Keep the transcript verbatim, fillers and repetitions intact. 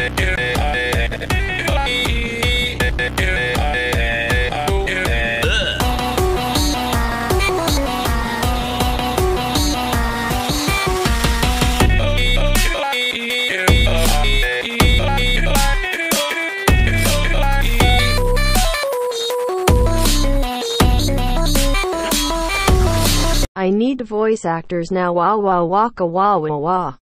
I need voice actors now. Wah wah waka wah wah wah.